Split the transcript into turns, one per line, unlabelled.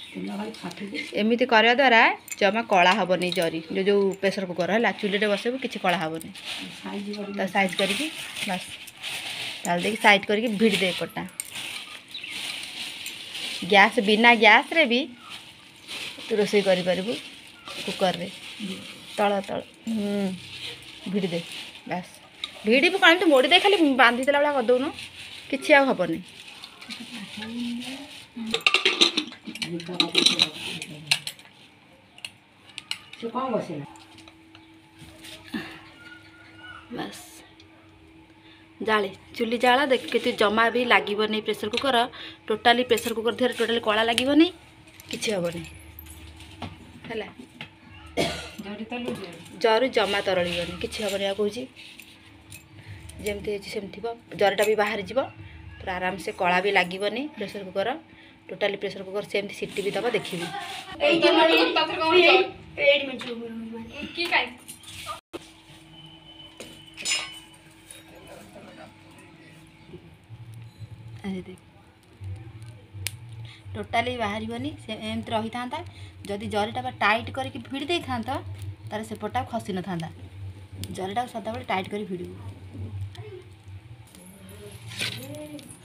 एमती करवा द्वारा जमा कला हेनी जरी जो प्रेसर कुकर है चुली बसबू किसी कला हेनी तो साइज करके बस डाल दे साइड करके भिड़ दे पटा गैस बिना गैस रे भी रोषे कर कुकर रे तल तल भिड़ दे बस भिड़ी कौन तो मोड़ी दे खाली बांधी देला भाया करदौन कि हेनी बस जाले चुली जाला देख के जमा भी लगे pressure cooker totally pressure cooker देहर टोटाली कला लगे किसी हेनी है जरू जमा तरड़बनी किसी हेनी आ कौच जमती सेमती जरटा भी बाहर जीव पूरा आराम से कला भी लगे pressure cooker totally pressure cooker सेमती सीटी भी दबा देखी टोटाली बाहर एमती रही था जदि जरीटा टाइट करके भिड़ दे था तार सेपटा खसी न था जरीटा सदा टाइट कर भिड़